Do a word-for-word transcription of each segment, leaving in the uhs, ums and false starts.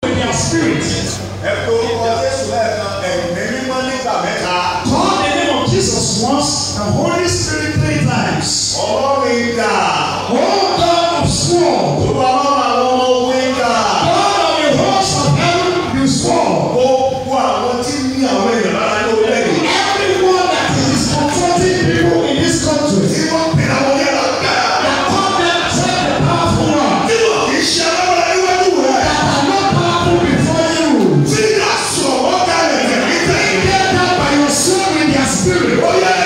with their spirit. Call the name of Jesus once and Holy Spirit three times. Oh God of sword, God of the host of heaven, you swore. Everyone that is confronting people in this country, that call themselves the powerful one, that are not powerful before you, get that by your soul in their spirit.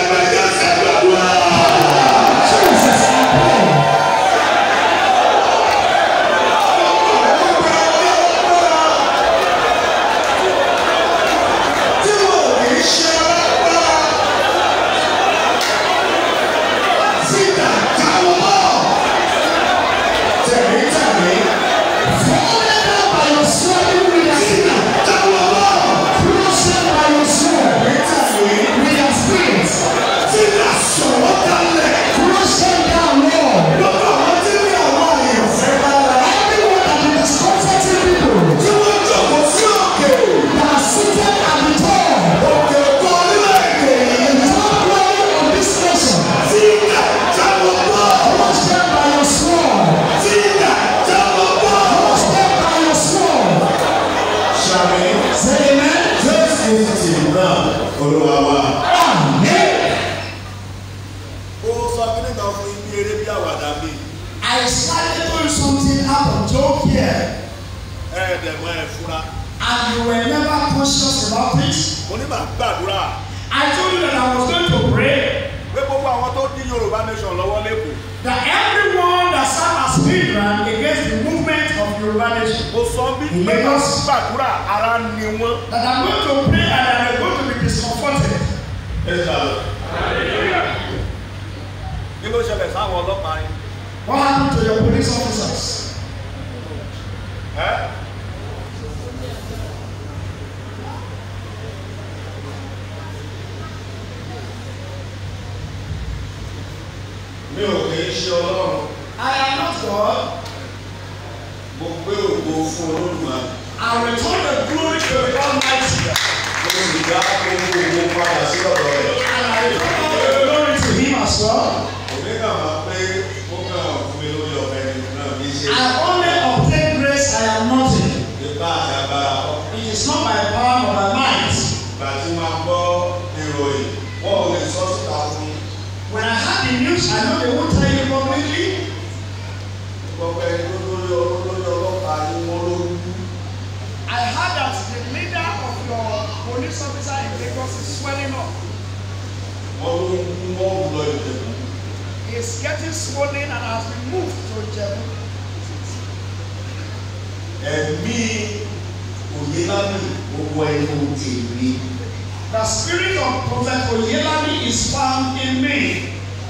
I started doing something out of joke here, and you were never conscious about it. I told you that I was going to pray that everyone that sat as hindrance against the movement of Yoruba Nation in Lagos, that I'm going to pray and I'm going to be discomforted. What happened to your police officers? Eh? I am not God. I return the glory to the Almighty. And I return all the glory to Him as well. I only obtain grace, I am nothing. It is not my power or my might. When I had the news, I know they won't tell you publicly. I heard that the leader of your police officer in Lagos is swelling up. He's getting swollen and has been moved to Jebu. The spirit of Prophet Oyelami is found in me.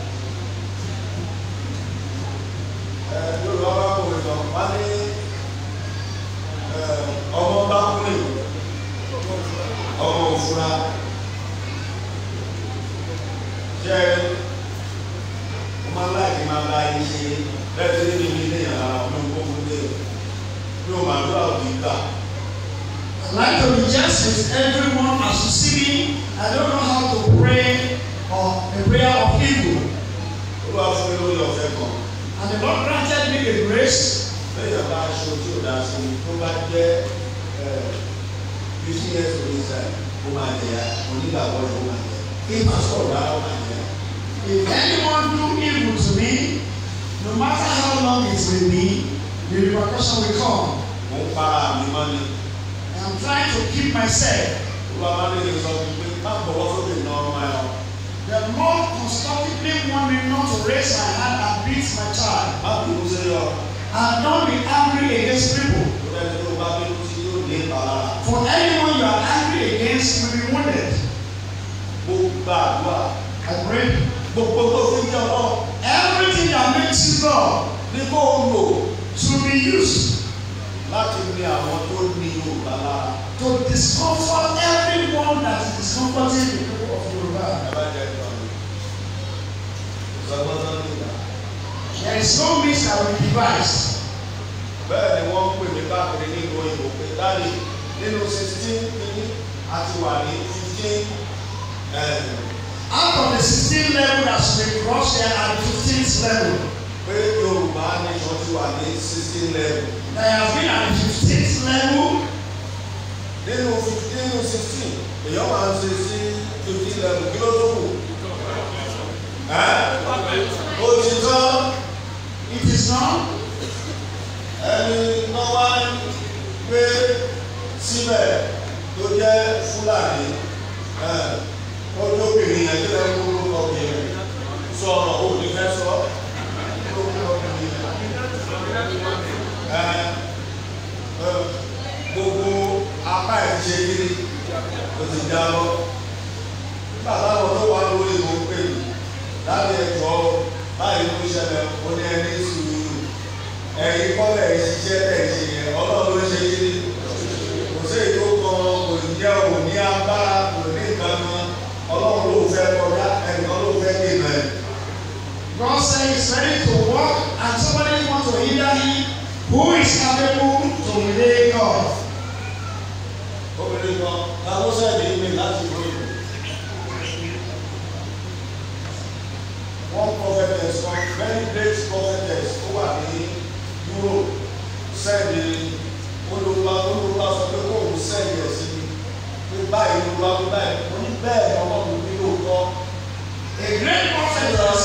I'd like to reject with everyone as you see me. I don't know how to pray or a prayer of evil. And the Lord granted me the grace. If anyone do evil to me, no matter how long it will be, the repercussion will come. I'm trying to keep myself. The Lord constantly want me not to raise my hand and beat my child. And don't be angry against people. For anyone you are angry against, you will be wounded. I pray. Everything that makes you God should be used to discomfort everyone that is discomforting the people of Yoruba. There is no means that will be devised bẹ́ẹ̀ ni wọ́n ń pè mí káàkiri ní ìlú òyìnbó pé dáàdi nínú sixteen kìíní àti wà ní fifteen. Out of the sixteen level that we cross there at the fifteenth level. Pé Yorùbá nation ti wà ní sixteen level. They have been at the fifteenth level. Nínú fifteen to sixteen èèyàn máa ń ṣe sí fifteen level kí ló tó kù. Ó ti tán. It is not. Ẹni náà wá gbé síbẹ̀ tó jẹ́ Fúlàní olóbìnrin yẹn tó lẹ́ kó lórúkọ obìnrin sọ̀rọ̀ ó ní fẹ́ sọ lórúkọ obìnrin yẹn. Gbogbo apá ẹ̀ ti ṣe kiri ó ti já lọ. Nígbà táwọn tó wà lórí ìbò pè mí láti ẹ̀jọ́ báyìí ló ṣẹlẹ̀ ó ní ẹni sùúrù. Ẹ̀yin kọ́lẹ̀ ìṣiṣẹ́ ẹ̀ṣẹ̀ yẹn Ọlọ́run ló ṣe kiri. Kò sí èyí tó kan kò ní jẹ́ òun ní agbára kò ní nǹkan kan. Ọlọ́run ló fẹ́ kọjá ẹnìkan ló fẹ́ dènà ẹ̀. God said he's ready to work and somebody wants to hinder him. Who is capable to relay God? Obìnrin kan ta ló sẹ́ẹ̀dì ìwé láti ìwé ìlú. One prophetess kan very great prophetess tó wà ní Europe sẹ́ẹ̀dì olùwà olùwà sọ pé kó òun sẹ́ẹ̀dì ẹ̀ sí pé báyìí olùwà tó báyìí mo ní bẹ́ẹ̀ ni ọmọ mi ní lóòótọ́. A great prophetess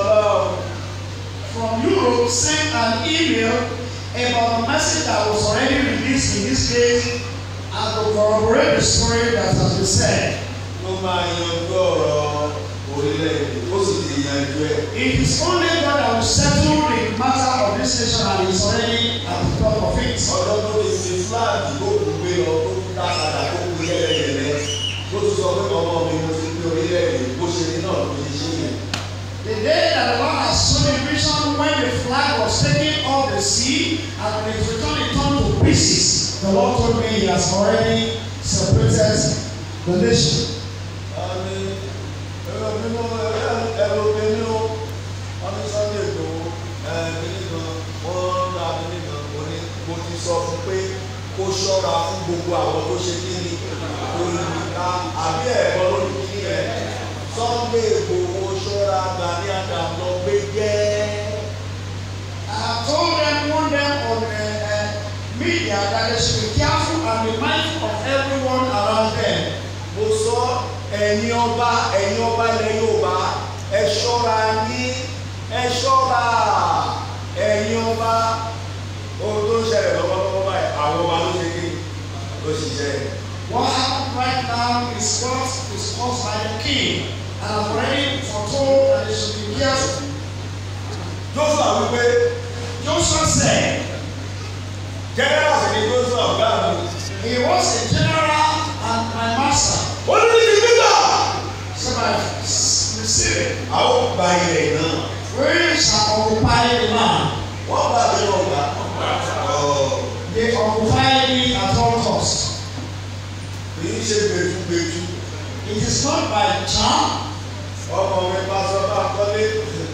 from Europe sent an email about the message that was already released in this case and to corroborate the story that has been said. Ló máa yanjú ọ̀rọ̀ orílẹ̀-èdè ó sì ti yanjú ẹ̀. It is only God that will settle the matter of this nation and he is already at the top of it. Ọjọ́ tó ti fi fúláàgì tó kù gbé lọ tó kú dákàdá tó kú yẹ́lẹ́yẹ̀lẹ́ tó ti sọ pé ọmọ mi mo ti gbé orílẹ̀-èdè bó ṣe ní náà ló ti ṣe yẹn. The day that the Lord has shown a vision when the flag was taken off the sea and when it returned, it turned to pieces. The Lord told me he has already separated the nation. Àmì ẹ̀rọ mímú ẹ̀rọ mímú ọdún Sunday tó ẹ̀ẹ́dínlẹ́ kan wọ́n ra ẹ̀ẹ́dínlẹ́ kan mo ní mo ti sọ fún pé kó ṣọ́ra fún gbogbo àwọn tó ṣe kí ni olùkà àbí ẹ̀kọ́ lórí kí ẹ̀ Sunday Igboho ṣọ́ra Gani Adams lọ gbé jẹ́. I told them, warn them on the uh, media that they should be careful and be mindful of everyone around them. Mo sọ ẹ̀yin ọba ẹ̀yin ọba ilẹ̀ Yorùbá ẹ ṣọ́ra yín ẹ ṣọ́ra ẹ̀yin ọba ohun tó ń ṣẹlẹ̀ lọ́wọ́lọ́wọ́ báyìí àwọn ọba ló ṣe kí ló ṣiṣẹ́. What happened right now is what is caused by the king, and I've already foretold that they should be careful. Joshua wípé Joshua said, general sì ni Joshua ọ̀gá mi. he was a general and my master. Ó ní ní gbígbà. So my receive it. Àwọn gba ilẹ̀ náà. We shall occupy the land. Wọ́n gba àbí wọn gbà. They occupy it at all costs. Kì í ṣe gbẹ̀dúgbẹ̀dú. It is not by charm. Ọmọ mi bá sọ bá kọ́lé.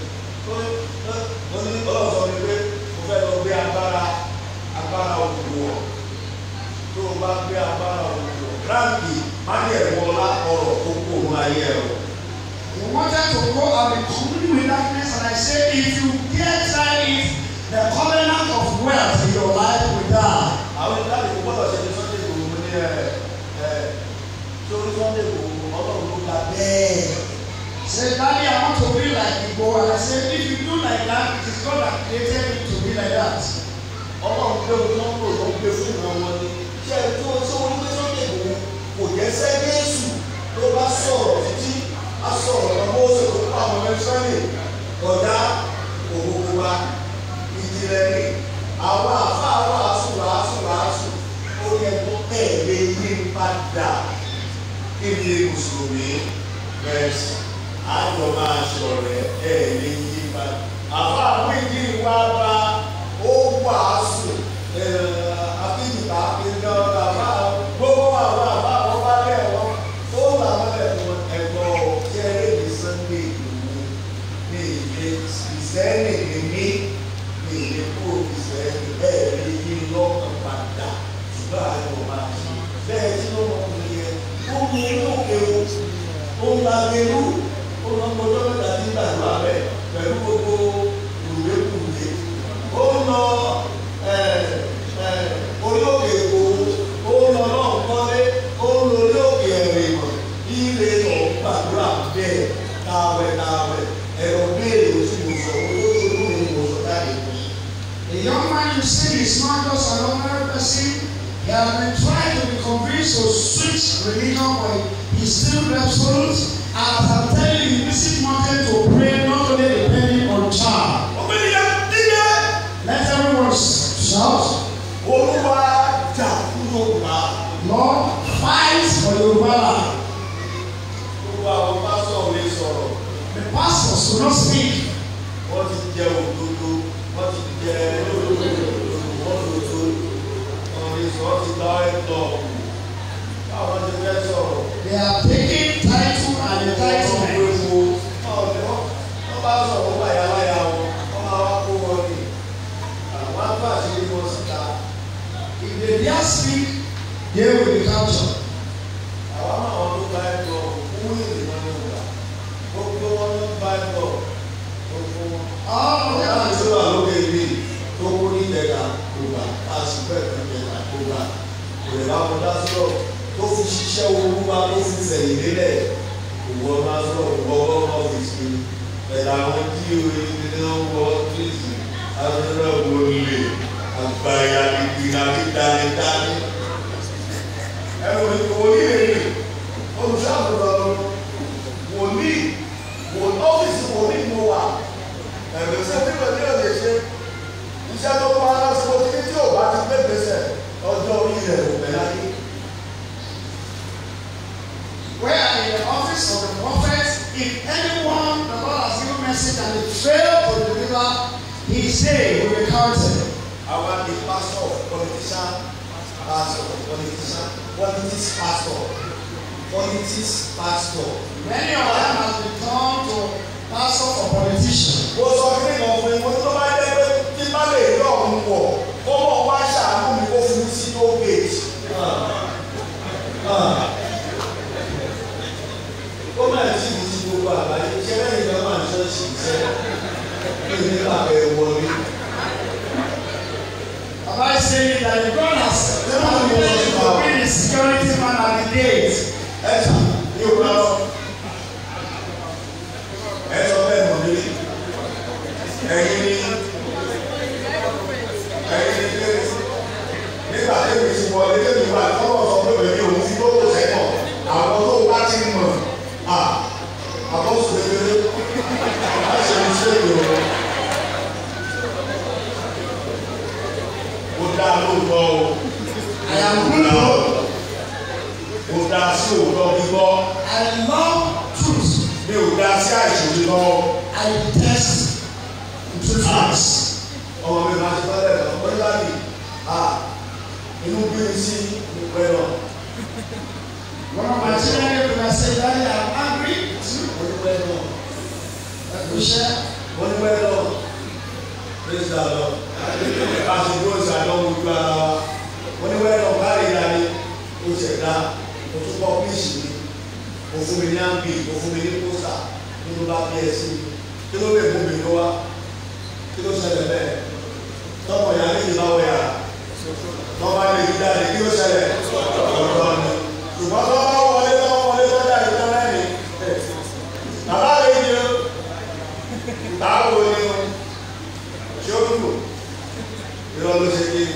Ó ní ọlọ́sọ mi pé mo fẹ́ lọ gbé agbára agbára òkùnkùn wọ̀. Tó o bá gbé agbára òkùnkùn wọ̀. Ránkì má ní ẹ̀wọ́ ọlá ọ̀rọ̀ tó kó òun ayé ẹ̀rọ. He wanted to go and be communing with darkness, and I said, if you dare try it, the covenant of wealth in your life will die. Àwọn ìdáàbò kò gbọ́dọ̀ ṣe ní Sunday Igboho ní ẹ̀ ẹ̀ sórí Sunday Igboho Ọlọ́run ló ga bẹ́ẹ̀. Say, Daddy, I want to be like Igbo. And I said, if you do like that, it is God that created you to be like that. Ọlọ́run gbé ohun tó ń lò ló ń gbé fún ìran wọn ni. Ṣé ẹ tó ṣé wọ́n gbé Sunday Igboho kò jẹ́ sẹ́ Jésù ló bá sọ̀rọ̀ títí á sọ̀rọ̀ lọ́wọ́ ó sì tó pa àwọn ẹni sọ́yìn ọ̀dà òwòwò wa ìjìnlẹ̀ ni àwọn àfa wàásù wàásù wàásù ó yẹ kó tẹ̀lé yí padà kí ni mùsùlùmí bẹ́ẹ̀ àjọ máa ṣọ̀rẹ́ ẹ̀ lè yí padà. Àfa àwọn ìdí wa bá ó wàásù àfihàn àfihàn àfa gbogbo àwọn àfa àwọn bá lẹ̀ wọ́n ó làwọn lẹ̀ wọ́n ẹ̀gbọ́n kẹrẹ́ ní Sunday Igboho ní ìlé ìsẹ́ni ní mí ní ìlé kúrò ìsẹ́ni ẹ̀ lè yí bẹ́ẹ̀ tí ló mọ̀ ọ́ yẹ ó mú inú òkè o ó ń la gẹrú ó lọ gbọdọ̀ mẹ́ta tí ń gbàdúrà bẹ́ẹ̀ pẹ̀lú gbogbo ìwé kùwé ó ń lọ orí òkè èkó ó ń lọ náà kọ́lé ó ń lọ orí òkè ẹ̀rọ ìmọ̀ ilé lọ gbàdúrà bẹ́ẹ̀ káwẹ̀ káwẹ̀ ẹ̀rọ béèrè oṣù mọ̀sọ̀ olóṣèlú ní mọ̀sọ̀ dáre. The young man you see is not just an ordinary person. He has been trying to be convinced to switch religion, but he still resolute. As I'm telling you, visit mountain to pray, not only depending on child. Let everyone shout. Olúwa jà fún Yorùbá. Lord, fight for Yorùbá land. Olúwa àwọn pásítọ̀ lè sọ̀rọ̀. The pastors will not speak. Wọ́n ti jẹ òdodo, wọ́n ti jẹ olódodo, wọ́n lòdò, wọ́n ti gbá ẹ̀tọ́. Báwọn ti fẹ́ sọ̀rọ̀. They are taking title and entitlement. Wọ́n bá sọ̀rọ̀ wọ́n bá yàrá yà wọ́n, wọ́n máa wá kó wọn ní. Àwọn àgbà ṣe é wọ́n síta. If they dare speak, they will be captured. Àwọn àwọn tó bá ẹ̀tọ́ fún ìrìnà ní ìgbà. Gbogbo wọn ló bá ẹ̀tọ́. Gbogbo wọn. All of them are still lókè ibi tó kú ní ìjẹta kò gbà. A sì fẹ́ fẹ́ ìjẹta kò gbà. Kò lè bá wọn dá sọ̀rọ̀. Tó fi ṣiṣẹ́ owó bá tó fi sẹ̀yìn lélẹ̀. Òwò ọmọ sọ̀rọ̀ gbọ́wọ́ ọ́fíìsì. Ẹ̀dá wọn tí oye ní wọ́n wọ ọ́fíìsì. Adúlọ̀ wọlé. Àgbáyà ìgbìnà dídánidáni. Ẹ̀rọ ìwòlí rèé. Olùṣàkóso wòlíì. Ọ́fíìsì wòlíì mo wà. Ẹ̀rọ ìṣẹ́bí pẹ̀lú ọ̀dẹ̀ ṣe. Iṣẹ́ tó pa ara sí ojú tí ò bá ti gbé gbèsè ọjọ́ orí rẹ̀ ò bẹ̀ láyé. Where in the office of the prophet, if anyone the Lord has given message and they fail to deliver, his day will be counted. Our the pastor, politician, pastor, politician, politics pastor, politics pastor. Many of them have become to pastor or politician. Mo sọ fún ìgbà fún ìwọ tó bá jẹ́ pé kí n bá lè rí ọ̀hún wọ̀ kó mọ̀ wá ṣàánú mi kó fún mi sí tó gèèjì. Ó máa ń tì mí sí gbogbo àgbáyé iṣẹ́ lẹ́yìn kan máa ń ṣọ́ọ̀ṣì iṣẹ́ ní nípa bẹ̀rẹ̀ wọlé. Have I said that the God has never been able to be the security man at the gate? Ẹ ṣá ní òkúta lọ. Ẹ sọ bẹ́ẹ̀ mọ̀ mí. Ẹ̀yin ni ẹ̀yin ni pé nígbà tí èmi ti wọlé tí èmi wà lọ́wọ́ sọ pé bèbí òun ti gbogbo sẹ́kọ̀ àwọn tó bá ti mọ̀ àbọ̀sùn kékeré láti ṣe ṣe ìrò. Ó dá lóòótọ́ o. Àyàwó ó dá sí òótọ́ gbígbọ́. I love truth. Mi ò dá sí àìṣòro lọ. I detest truthfulness. Ọmọ mi máa ti fẹ́lẹ̀ lọ. Wọ́n yá mi. Inú bí mi sí ìpẹ́ lọ. One of my children when I say daddy I'm angry. Wọ́n ní wẹ́ẹ̀ lọ. Ẹ̀kúṣẹ́. Wọ́n ní wẹ́ẹ̀ lọ. Praise the Lord. Láti dúró ìsàlọ̀ ojú ara wa. Wọ́n ní wẹ́ẹ̀ lọ káàrí ìdáni. Ó ṣẹ̀dá. Mo tún kọ́ píìsì mi. Mo fún mi ní áńbì. Mo fún mi ní pósà. Nínú bá bí ẹ sí. Kí ló lè mú mi lọ wá? Kí ló ṣẹlẹ̀ bẹ́ẹ̀? Tọ́pọ̀ ìyá méjì bá wẹ̀ yàrá. Tọ́pọ̀ lè fi jáde. Kí ló ṣẹlẹ̀? Ọ̀dọ́ ni. Ṣùgbọ́n tó bá wọlé tó wọlé tó jáde tó lẹ́yìn. Bàbá rẹ̀ yìí o. Táwo ni o? Ṣé ó dùn? Irọ́ ló ṣe kí ni?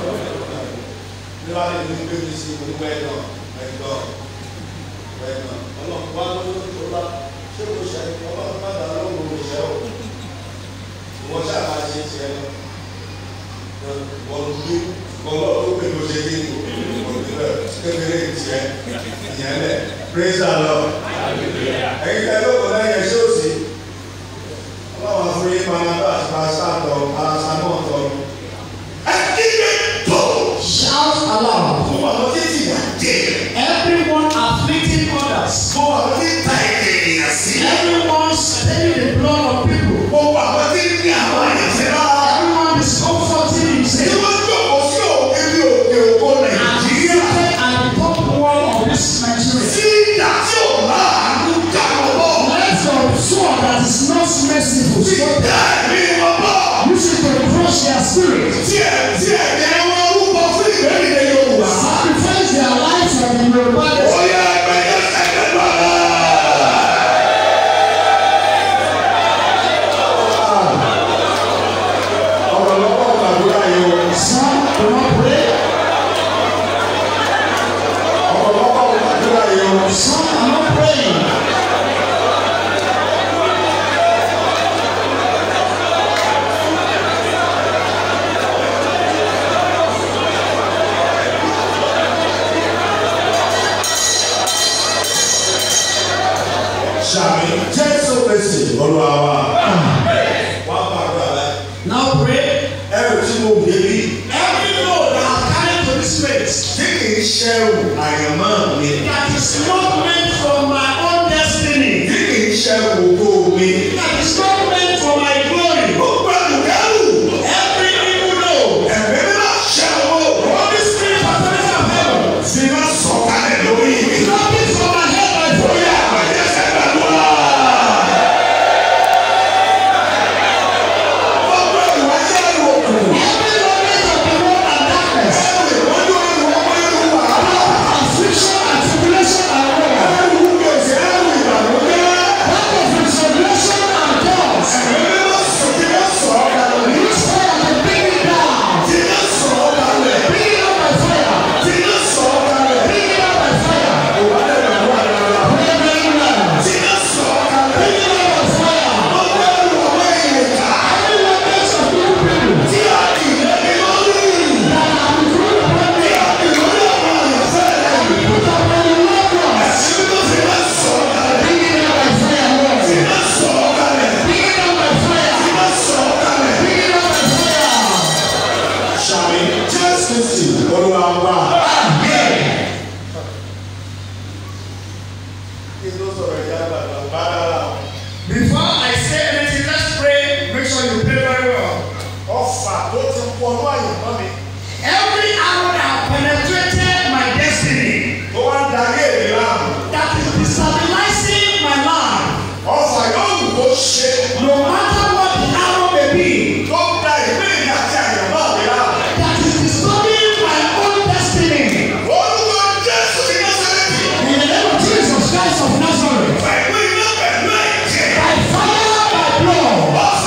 Nígbà tí mo gbé mi sí onígbà ẹ̀dọ̀ ẹ̀dọ̀ ẹ̀dọ̀ ọlọ́run wá lórí tó bá ṣé kò ṣe ọlọ́run má dà lóhùn kò ṣe o. Ìwọ ṣáà máa ṣe tiẹ̀ lọ. Wọ́n gbé ọlọ́run tó pè ló ṣe kí ni? Kékeré tiẹ̀ ìyẹn lẹ̀. Praise the Lord. Ẹ̀yin tẹ́ ló kọ́ lẹ́yìn ẹ̀ṣẹ́ òsì. Ọlọ́run fún yín panadol àti paracetamol paracetamol tọ́. Ẹ kígbe tó. Shout aloud. Fún àwọn títí wà dé. Everyone afflicting others. Fún àwọn tí ta èdè ènìyàn sí. Everyone spending the blood of people. Fún àwọn tí ní àwọn àyànfẹ́ náà. Everyone is comforting himself. Tí wọ́n jókòó sí òkè bí òkè òkò Nàìjíríà. And merciful. You should approach their spirit. Sacrifice their lives and in your body. Oh yeah, some do not pray. Some are not praying. Now pray. Every road that has carried to this place. That is not meant for my own destiny. That is not meant for my glory. Every evil road. Holy Spirit of the heaven. Drop it from my head by fire. Before I say anything, let's pray. Make sure you pray very well. Every arrow that has penetrated my destiny, that is destabilizing my life, no matter what the arrow may be, that is disturbing my own destiny. In the name of Jesus Christ of Nazareth, by fire, by blood,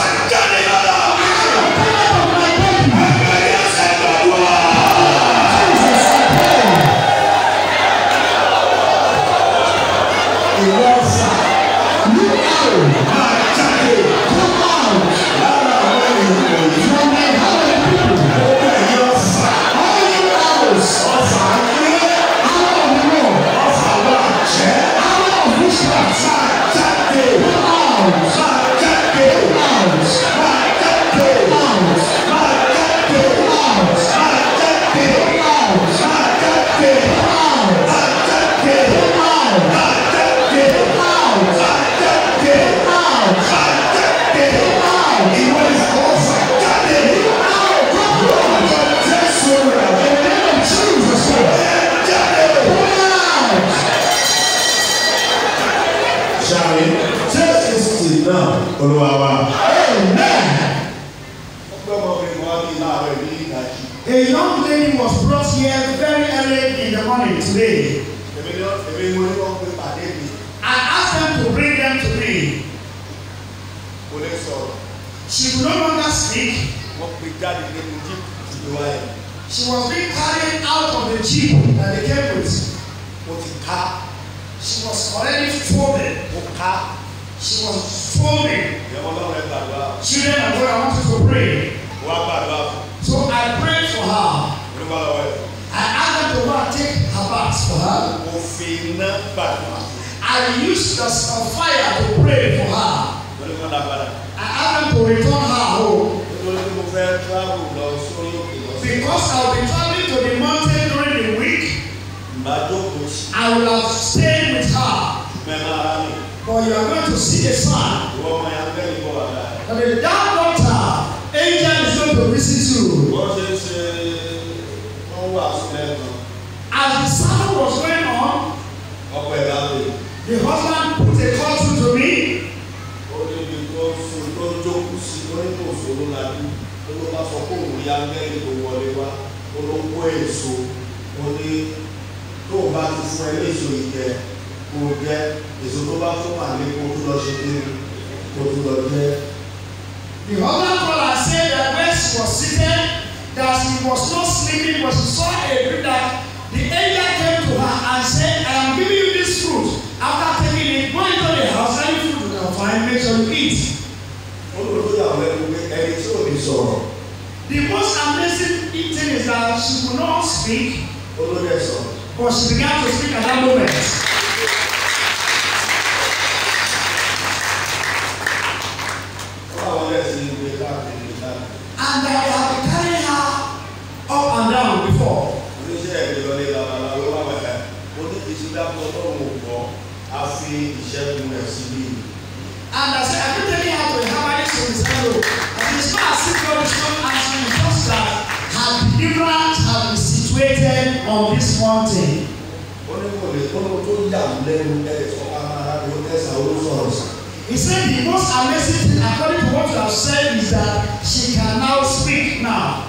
a young lady was brought here very early in the morning today. I asked them to bring them to me. She could no longer speak. She was being carried out of the jeep that they came with. She was already foaming. She was foaming. Children and God, I want you to pray. So I prayed for her. I asked them to go and take her bath for her. I used the fire to pray for her. I asked them to return her home. Because I'll be traveling to the mountain during the week, I will have stayed with her. But you are going to see a sign. But the dark doctor, angel is going to visit you. As the sermon was going on, the husband put a call through to me. ìyá ngẹ́lì tó wọlé wá olóńgbò èso ó ní tó o bá ti fún ẹ léso ìjẹ kó o jẹ èso tó bá fún màlẹ kó o tún lọ ṣe kí kó o tún lọ jẹ. The other brother said that when she was seated, that he was not sleeping, but she saw a dream that the angel came to her and said, I am giving you this fruit. After taking it, go into the house, any food you can find, make sure you eat. The most amazing thing is that she could not speak, but she began to speak at that moment. And they have been carrying her up and down before. And I said, I'm not telling her to have any service. And it's not as if God is not answering, it's just that her deliverance has been situated on this mountain. He said the most amazing thing, according to what you have said, is that she can now speak now.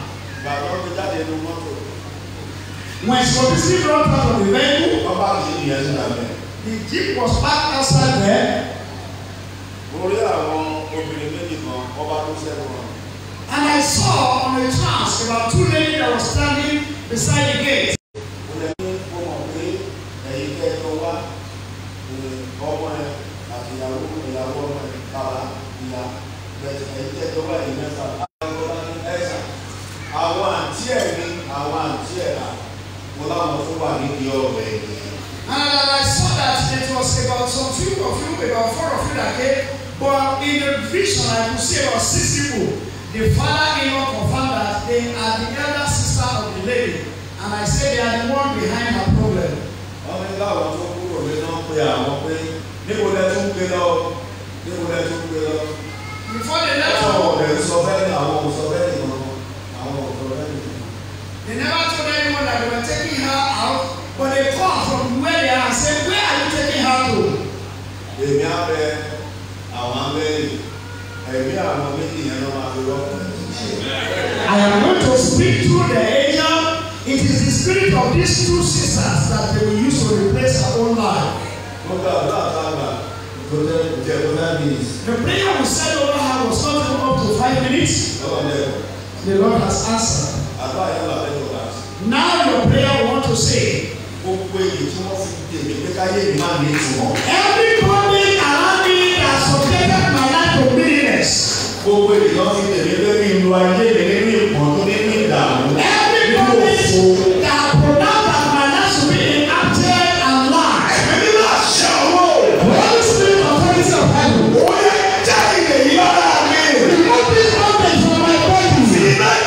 When she was busy brought out of the vehicle, the jeep was parked outside there. And I saw on the trans about two ladies that were standing beside the gate. And I saw that it was about some few of you, about four of you that came, but in the vision I could see about six people. The father-in-law confirmed that they are the elder sister of the lady, and I said they are the one behind her problem. Before they left home, they never told anyone that they were taking her out, but they called from where they are and said, where are you taking her to? I am going to speak through the angel. It is the spirit of these two sisters that they will use to replace her own life. The prayer we said over her was not even up to five minutes. The Lord has answered. Now your prayer I want to say. Every body around me that subjected my life to bitterness. Every body that pronounced that my life should be inactive and lies. Holy Spirit, authority of heaven. Remove this bondage from my body.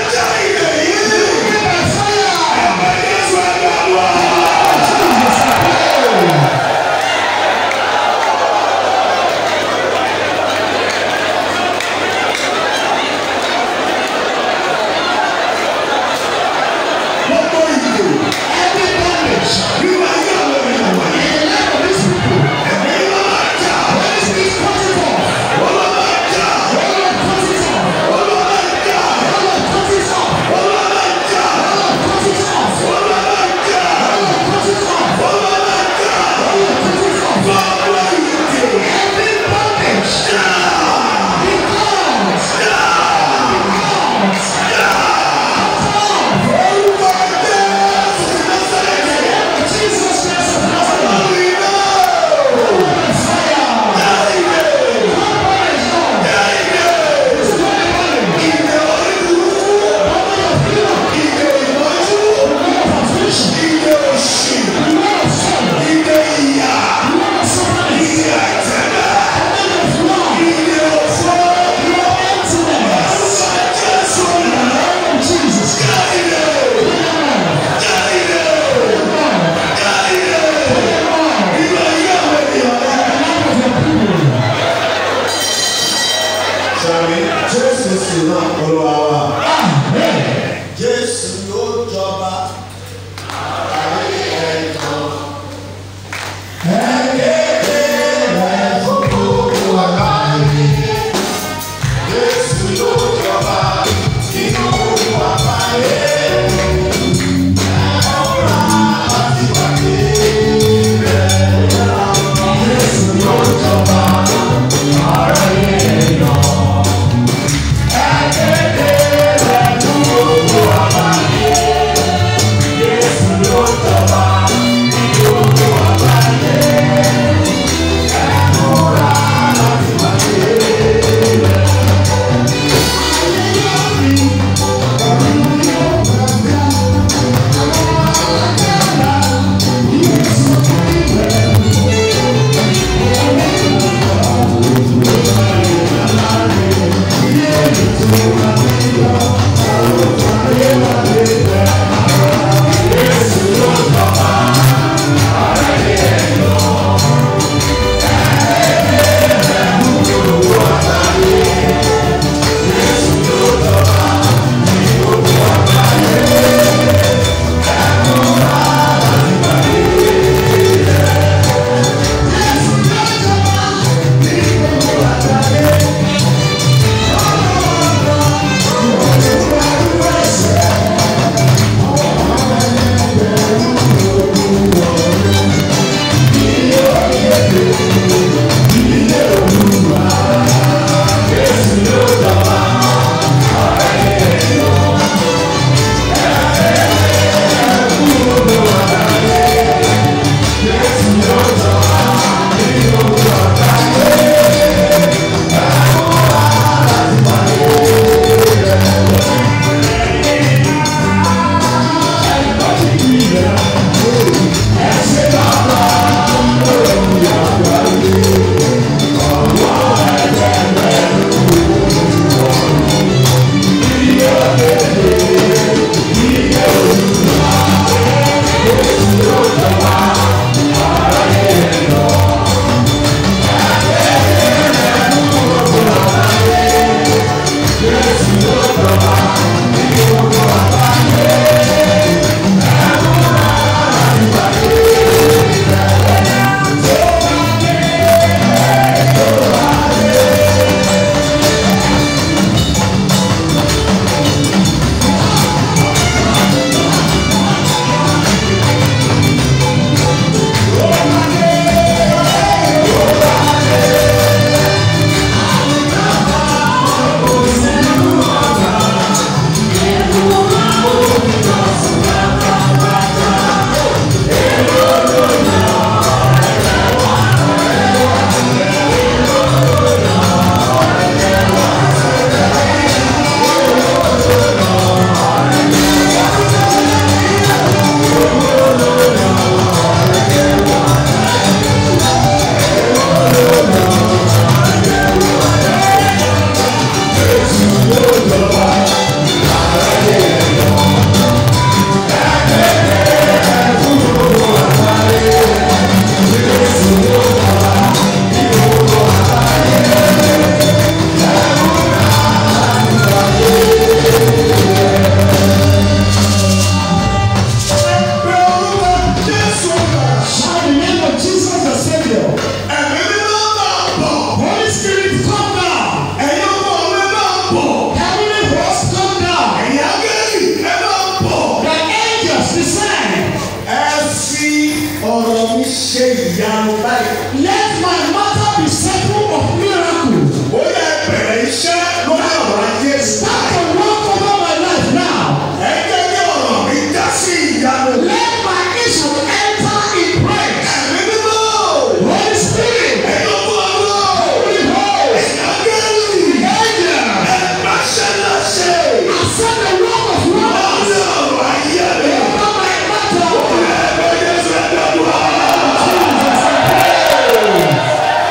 ọ̀rọ̀ mi ṣe ìyanu báyìí. Let my matter be settled of miracle. Ó yẹ bẹ̀rẹ̀ iṣẹ́ lórí ọ̀rọ̀ ayé. Start to work over my life now. Ẹ jẹ́ kí ọ̀rọ̀ mi já sí ìyanu. Let my issue enter in praise. Ẹ̀mí mímọ́. Holy Spirit. Ẹ̀yọ́ fún ọlọ́. Holy Ghost. Ẹ̀yọ́ gẹ́rì. Angel. Ẹ̀gbá ṣẹlẹ̀ṣẹ̀. Accept the word of God. Lórí ọ̀rọ̀ ayé mi. Over my matter. Ẹ̀gbẹ́ Jésù ẹ̀dá wà.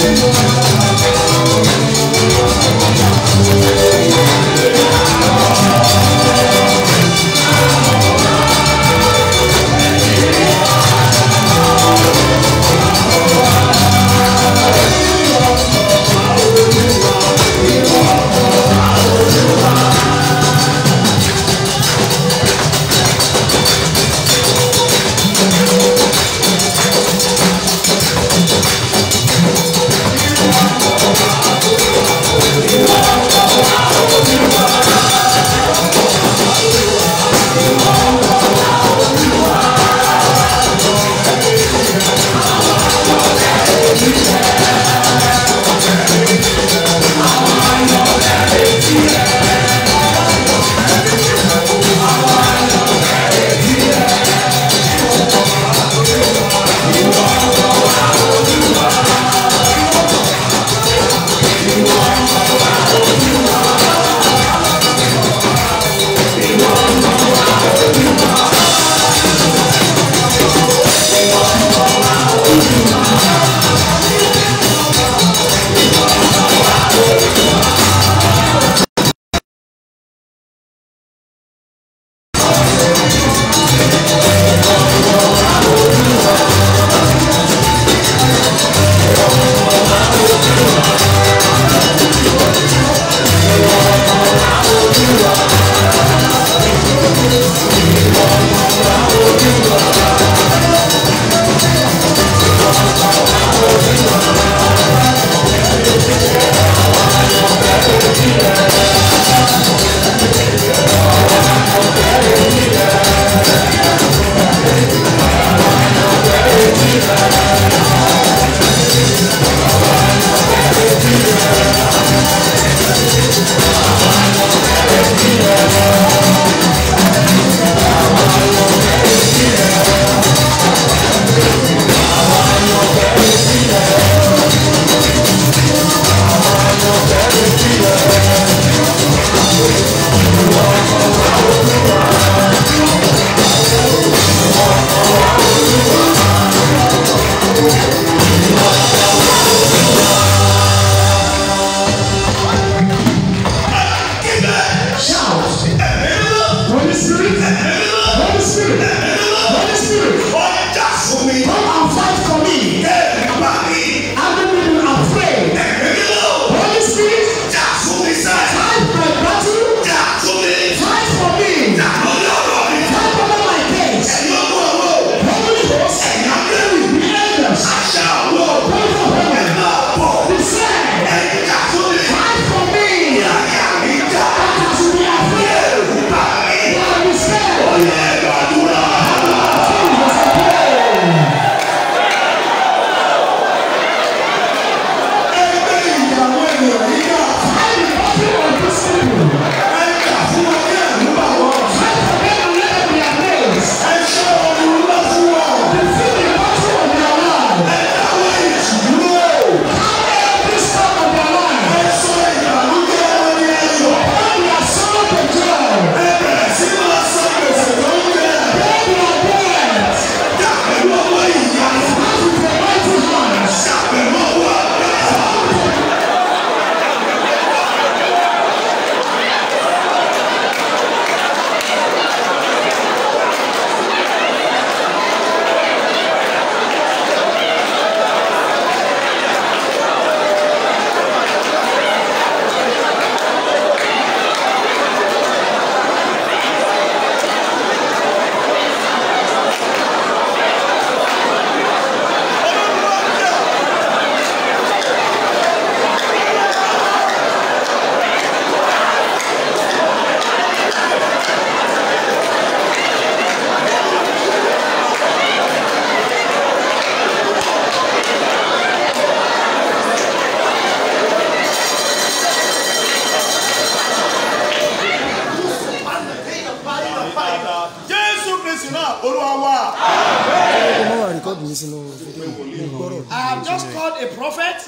I have just called a prophet.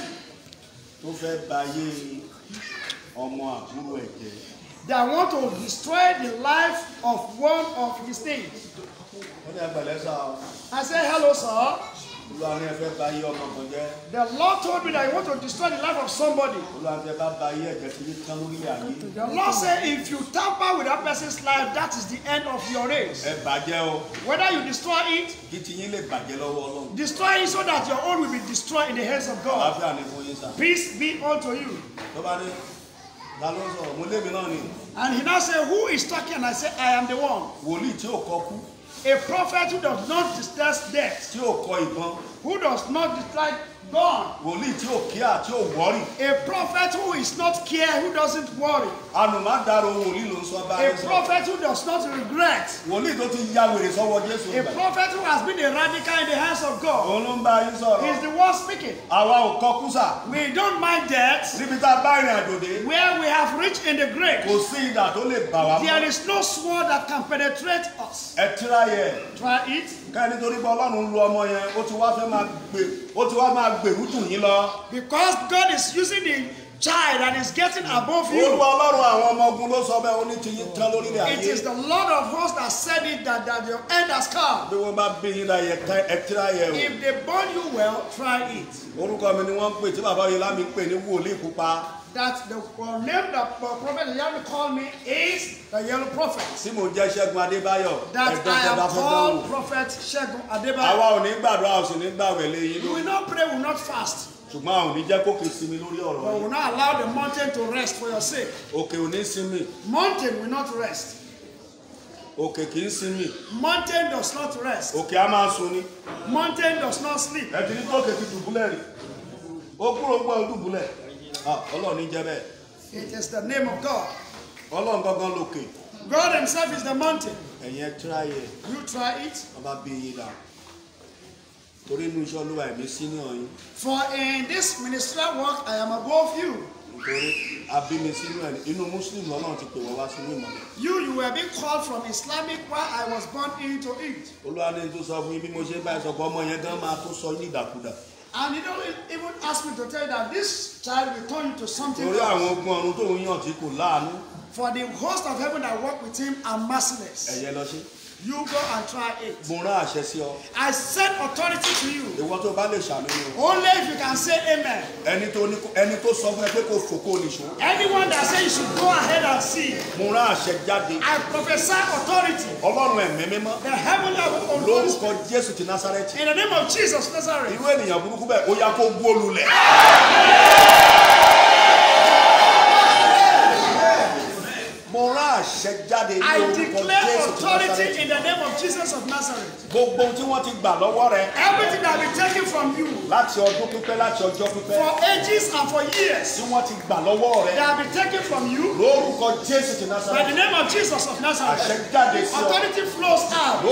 That want to destroy the life of one of his things. I said, hello, sir. The Lord told me that He wants to destroy the life of somebody. The Lord said, if you tamper with that person's life, that is the end of your race. Whether you destroy it, destroy it so that your own will be destroyed in the hands of God. Peace be unto you. And he now said, who is talking? And I said, I am the one. A prophet who does not distress death, who does not dislike God, a prophet who is not care, who doesn't worry, a prophet who does not regret, a prophet who has been a radical in the hands of God. He's the one speaking. We don't mind death. Where we have reached in the grave, there is no sword that can penetrate us. Try it. Because God is using the child and is getting above you. It is the Lord of hosts that said it, that, that your end has come. If they burn you well, try it. That the uh, name that uh, Prophet Yami called me is the Yellow Prophet. That I am called Prophet Shegun Adebayo. We will not pray, we will not fast. But we will not allow the mountain to rest for your sake. Mountain will not rest. Mountain does not rest. Mountain does not sleep. It is the name of God. God Himself is the mountain. You try it. For in this ministerial work, I am above you. You, you were being called from Islamic where I was born into it. And you don't even ask me to tell you that this child will turn you to something else. For the host of heaven that work with him are merciless. You go and try it. I send authority to you. Only if you can say amen. Anyone that says you should go ahead and see. I prophesy authority. The heaven that will in the name of Jesus Nazareth. I declare authority in the name of Jesus of Nazareth. Everything that will be taken from you for ages and for years, that will be taken from you by the name of Jesus of Nazareth. Authority flows out.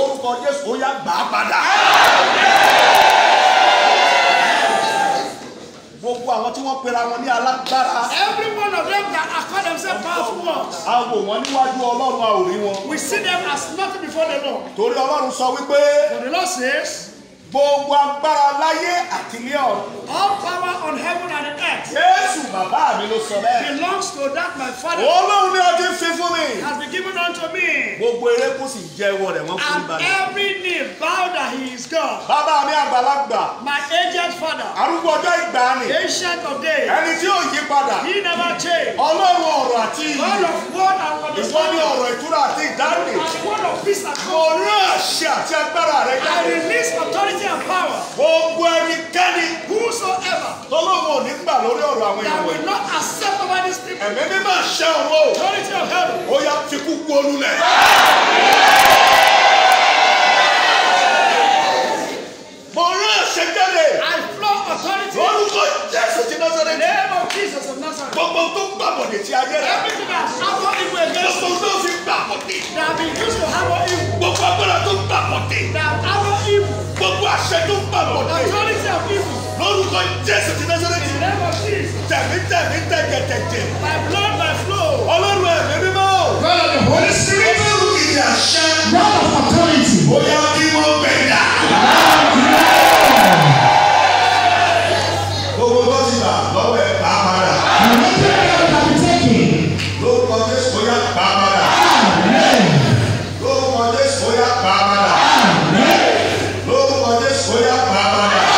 Every one of them that are called themselves powerful ones, we see them as nothing before the Lord. For the Lord says, all power on heaven and on earth belongs to that my Father has been given unto me. And every knee bow that He is God. My aged Father, ancient of days, He never changed. God of word and word of understanding, and word of peace and comfort. I release authority and power. Whosoever that will not accept over this people, authority of heaven, I flow authority in the name of Jesus of Nazareth. Everything that has happened evil against us, that have been used to hammer evil, that have hammered evil, authority of evil, in the name of Jesus, by blood, by flow, God of the Holy Spirit, God of authority, Amen.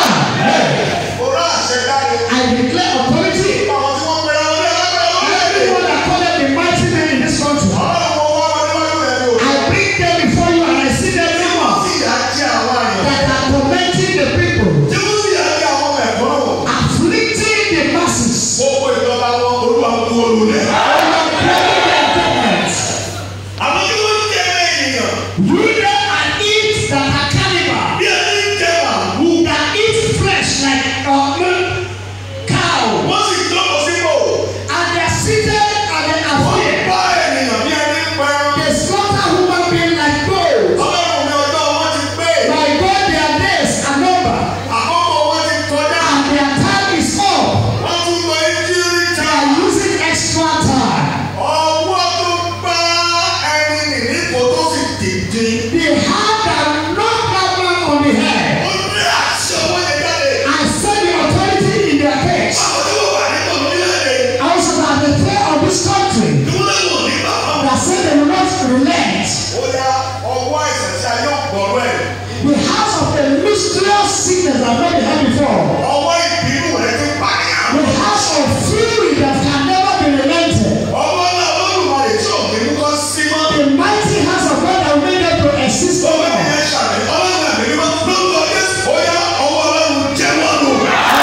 declare authority. Àwọn tí wọ́n pera wọn ní alágbára lórílẹ̀-èdè. Everyone that call them the mighty men in this country. Ọlọ́run mo wá wọn níwájú rẹ̀ ní òru. I bring them before you and I see them now. Tí ìyà jẹ àwọn àyàn. That are tormenting the people. Tí wọ́n sì yà jẹ àwọn ẹ̀gbọ́n wọn. Afflicting the masses. Gbogbo ìjọba wọn olúwa kú olùlẹ̀. Overcrowding their governments. Àwọn tí wọ́n ń jẹ ènìyàn. You know and eat that are cannibal. Bí ẹni ń jẹ màlúù. That eat flesh like uh, cow. Wọ́n sì jókòó sípò. And they are seated and they are Wọ́n fear. bá ènìyàn bí ẹni ń pẹran. They slaughter human being like goats. Ọlọ́run mi ọjọ́ wọn ti pé. My God, their days are numbered. Àkókò wọn ti kọjá. And their time is up. Wọ́n tún lọ injury They time. are using extra time. Ọwọ́ tó gbá ẹni nìní kò tó sì dìde. The hand that knocked that man on the head. Ó ní àṣẹ owó yẹn jáde. I said the authority in their case. Àwọn tí wọ́n wà nínú orílẹ̀-èdè. Also that the fear of this country. Ìwúlẹ̀ wò ní bàbá. That said they will not relent. Ó yá ọwọ́ àìsàn tí a yóò gbọ̀rọ̀ ẹ̀. The house of a mysterious sickness that I've never had before. Ọwọ́ ìbínú rẹ̀ ti pààyàn. The house of fury that can never be relented. Ọwọ́ náà Olódùmarè tí òkè mú kọ́ sí mọ́. The mighty hands of God that made them to exist no Ọwọ́ more. ènìyàn ṣàlẹ̀ ọlọ́run àmì mímọ́ lórúkọ Jésù. Ó yá ọwọ́ Ọlọ́run jẹ́ wọ́n lò.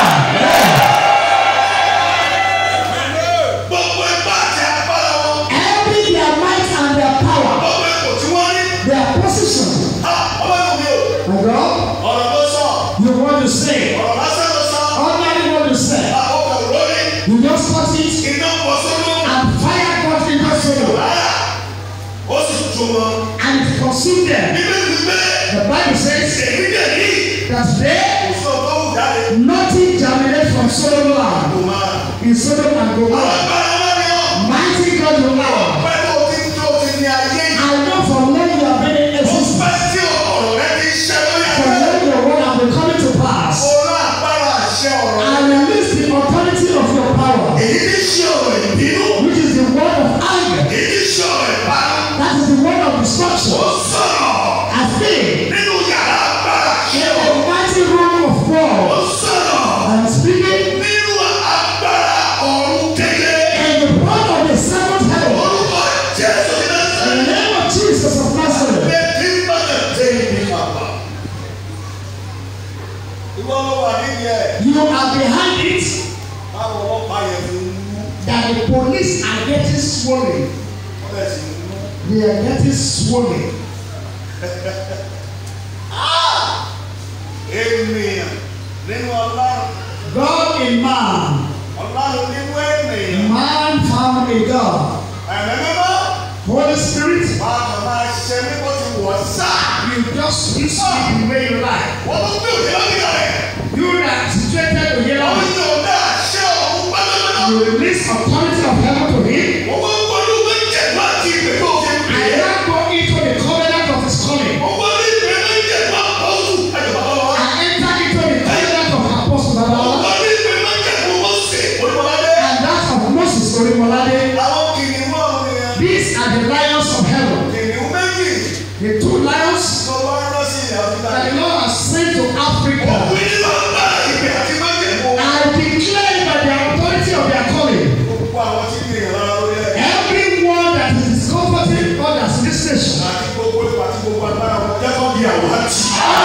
Gbogbo ipá àti agbára wọn. Every their might and their power, Gbogbo ipò tí wọ́n ní. their position. Ọlọ́run mi ò. My God, Ọ̀rọ̀ ló sọ. you want to say, Ọ̀rọ̀ lásán ló sọ. ordinary what you say, Àkókò lórí. you just touch it Iná pọ̀ sódò. and fire got into soul Rárá. Ó sì jó wọn. and it consumed them. Bíbélì gbé. The Bible says Èmi dẹ̀ ní. that they Kò sọ tó wù jáde. nothing germinated from Sodom land Kò máa. in Sodom and Gomorrah. Agbára wọn ni ọ́. Mighty God you are. Pẹ́ tó ti tó ti ní ayé yìí. I know from when you have been in Ó existence, pẹ́ tí ọ̀rọ̀ rẹ ti ṣẹ́ lórí from ẹ̀rọ. when your word has been coming to pass. Ọ̀rọ̀ agbára àṣẹ ọ̀rọ̀ rẹ. I release the authority of your power, Èyí ti ṣe ọ̀rọ̀ ìbínú. which is the word of anger. Èyí ti ṣe ọ̀rọ̀ ìparun. That is the word of Ó destruction. sọ̀rọ̀ I say, nínú yàrá agbára àṣẹ in the ọ̀rọ̀. mighty room of Ó God, sọ̀rọ̀ I am speaking nínú agbára ọ̀run kékeré. in the part of the seventh heaven. Orúkọ Jésù ní In Násárẹ́tì. the name of Jesus of Nazareth. Bẹ́ẹ̀ni bàtà tẹ ibi kàpá. Ìwọ ló wà nídìí ẹ̀. You are behind it, Báwo wọ́n pa yẹn fi ń mú? that the police are getting swollen. Wọ́n bẹ̀ sí ń mú. They are getting swollen. Ènìyàn nínú Ọlọ́run. God in man, Ọlọ́run nínú ènìyàn. man found in God. Ẹ̀mí mímọ́. Holy Spirit, Wàá kàn máa ṣe mí bó ti wọ̀ sá. you just use me the way you like. Wọ́n tó gbé òye lọ́dún rẹ̀. You that situated to hear Wọ́n me, yóò dá àṣẹ ọ̀hún pátápátá. you release authority of heaven to him. Wọ́n wá ń wọlé owó ìjẹ̀bú àti ìpè tó fi pè I é. now go into the covenant of his calling. Wọ́n wọlé ìpè tó ìjẹ̀bú àpọ́sù. Ẹ̀jọ̀ bàbá wa. I enter into the covenant of Apostle Wọ́n Babala wọlé ìpè tó ìjẹ̀bú Mósè. Olúmọ̀ládé. and that of Moses Orimolade. Àwọn kìnìún ọ̀hún nìyẹn. These are the lions of heaven. Kìnìún méjì. The two lions Tó bá rán sí ilẹ̀ Áfíríkà. that the Lord has sent to Africa. Òkú nínú ọgbà ìpè àti májèmú. I declare by the authority of their calling, Gbogbo àwọn tí kì í rán lórí ẹ̀. everyone that is discomforting others in this nation. Àti gbogbo ìpà àti gbogbo agbára wọn jẹ́ kó di àwọn àti.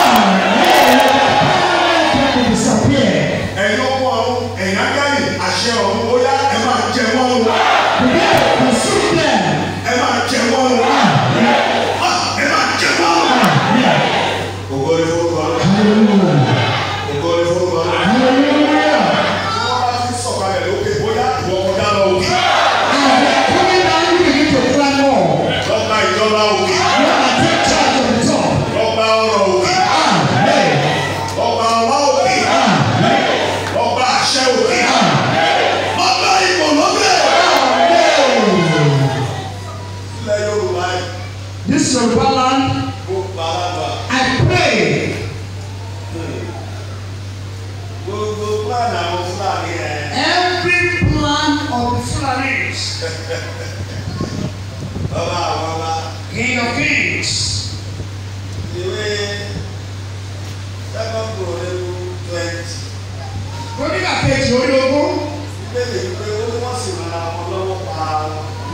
Can disappear. Ẹ̀yin ọmọ ọ̀run, ẹ̀yin ángẹ́lì, àṣẹ ọ̀run, ó yá ẹ máa jẹ wọ́n o. Begin to consume them. Ẹ máa jẹ wọ́n o. Ah, ẹ máa jẹ wọ́n o. Ògo ni forúkọ Ọlọ́run. Hallelujah. Ògo ni forúkọ Ọlọ́run. Hallelujah. Tí wọ́n bá ti sọ̀kalẹ̀ lókè, bóyá ìwọ kọjá lọ òkè. As they are coming down, you begin to climb more. Lọ́gbà ìjọba òkè. You are take charge of the top. Lọ́gbà ọrọ̀ òkè. Amen. Lọ́gbà ọlá òkè. Amen. Lọ́gbà àṣẹ òkè. Lọ́gbà ìbò lókè. Ilẹ̀ Yorùbá yìí. This Yoruba land, Ó paraba. I pray Gbogbo plan àwọn Fúlàní ẹ̀. every plan of the Fulanis, Bàbá àwọn ọba. King of Kings, Ìwé second Chronicle twenty. Onígbà kejì orí ogún,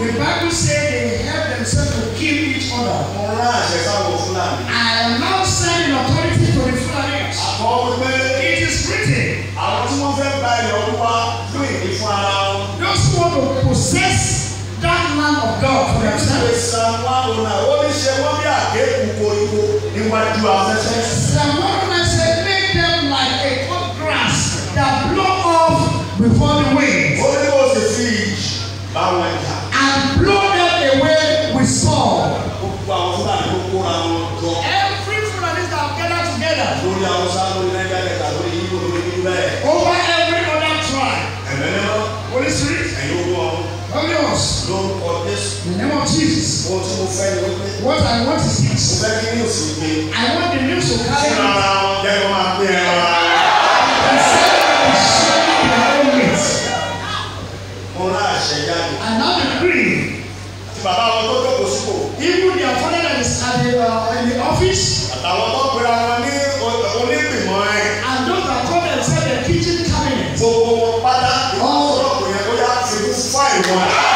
The Bible says they help themselves to kill each other. Mo rán àṣẹ sáwọn Fúlàní. I am now sending authority to the Fulanis. Àkọ́ wípé It is written. àwọn tí wọ́n fẹ́ gba ilẹ̀ Olúwa fún ìdí fún ara wọn. Those who want to possess that land of God for themselves. Psalm one oh nine ó ní ṣe wọ́n bí àgékù koríko níwájú afẹ́fẹ́. Psalm one oh nine says make them like a cut grass that blow off before the wind. Ó ní kó o sì fi ìjì bá wọn jà. And blow them away with sword. Gbogbo àwọn Fúlàní tó kóra wọn jọ. Every Fulani that gather together. Lórí Hausa, lórí Niger Delta, lórí Igbo, lórí Igbo bẹ́ẹ̀. Over every other tribe. Ẹ̀mẹ́ náà. Holy Spirit. Ẹ̀yin ogun ọ̀hún. Holy Ghost. Lórúkọ Jésù. In the name of Jesus. Ohun tí mo fẹ́ ni wípé. What I want is Mo this. fẹ́ kí ní òsì gbé. I want the news to carry Ṣé on. ara wọn jẹ́ kó máa pín ẹran ara? The same is sharing their own meat. Mo rán àṣẹ jáde. And now decree. Àti bàbá wọn tó jókòó sípò. Even their father that is at the, uh, in the office. Àtàwọn tó pera wọn ní onígbìmọ̀ ẹ̀. And those that call themselves the kitchen cabinet. Gbogbo wọn pátá. Ìwọ́n sọ̀rọ̀ kò yẹ kó yá fi fún fáìlì wọn.